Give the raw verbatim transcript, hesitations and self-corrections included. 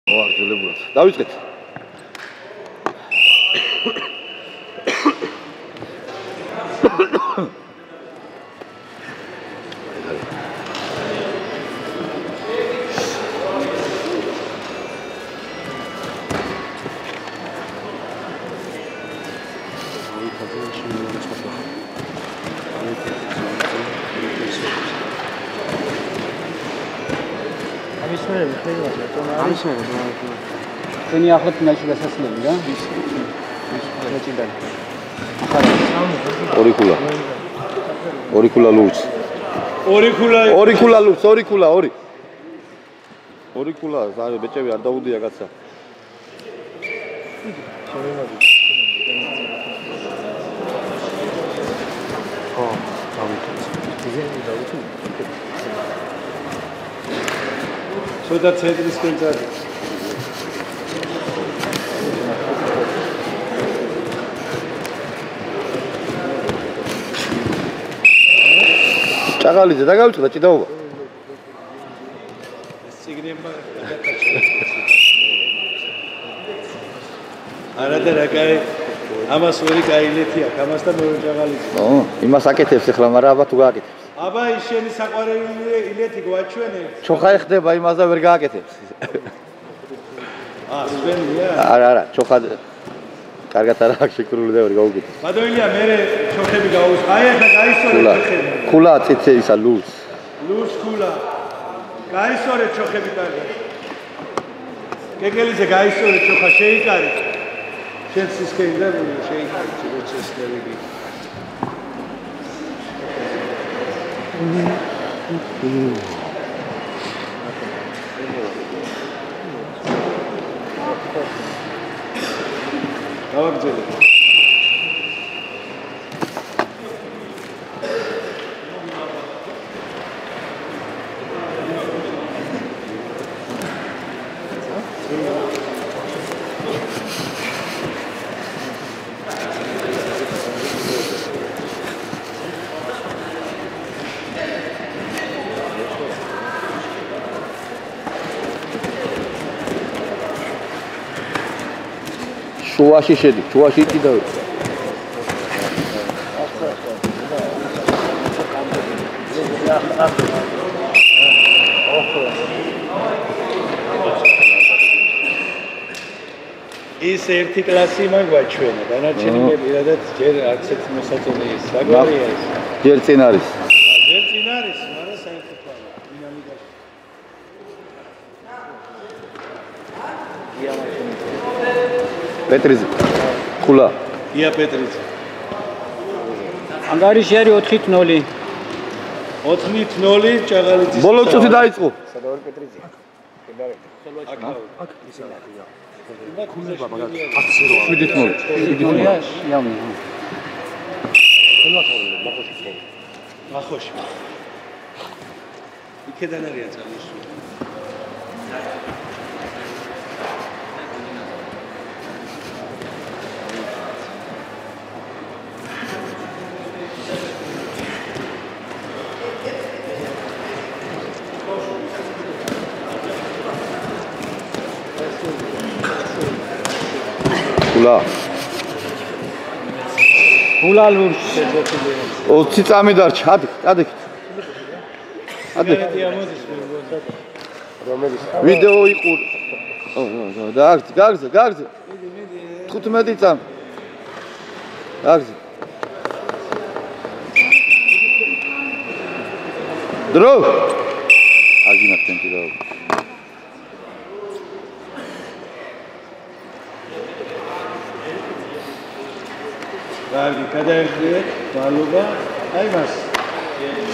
მოაგრძელებულად. დავიწყეთ. Seni aklı pinaşı gasasıyla ya. Oricula. Oricula luz. Oricula. Oricula luz, oricula, ori. Oricula, ზარე ბეჭები არ დაუდია კაცსა. ხო, დავიწყეთ. დიზაინი დავიწყეთ. Სოდა ცენტრის კენწარი. ჭაღალიძე და გავიწყდა ჭიდაობა. სიგნემბა არადა რა კაი ამას ვერი კაილეთი აქვს ამასთან მეორე ჭაღალიძე. ო, იმას აკეთებს ახლა, მაგრამ აბა თუ გააკეთებს. აბა ის შენი საყვარელი ილეთი გვაჩვენე. ჩოხა ეხდება იმას და ვერ გააკეთებს. აა, სვენია? არა, არა, ჩოხა კარგად არ აქვს შეკრული და ვერ გაუკეთებს. ბადოილია მე ჩოხები გაუს. აი ახლა გაისორე ჩოხები. ქულა ციცე ისა ლუს. ლუს ქულა. გაისორე ჩოხები კარგად. კეკელიძე გაისორე ჩოხა შეიკარი. შენ სისქენი და შეიკარი ცეცხლები. დავაგზელე. შუაში შედი, შუაში კიდევ. ის ერთი კლასი მაგვაჩვენა, დანარჩენი მე პირადად ჯერ არც ერთ მოსაწონი ის. საგვარია ის. ჯერ წინ არის. ჯერ წინ არის, მაგრამ საერთოდ არა. დინამიკაში. პეტრიძე. ქულა. ია პეტრიძე. ანგარიში არის ოთხი ნული. ოთხი ნული ჭაღალიძის. ბოლო წუთი დაიწყო. სადავარ პეტრიძე. კიდევ აქ აქ ისინია. ქულა მაგათ ათი ნული. შვიდი ნული. შვიდი ნული. იამი. მახოში. იქედან არიან წამოსული. ქულა. ქულა ლურს. ოცი წამი დარჩა. ადი, ადი. ადი. ვიდეო იყურ. ო, ო, დააგზ, გააგზ, გააგზ. თხუთმეტი წამი. გააგზ. დრო. აგინა ტემპი და კარგი, გადაერგეთ, ბალობა. აი მას.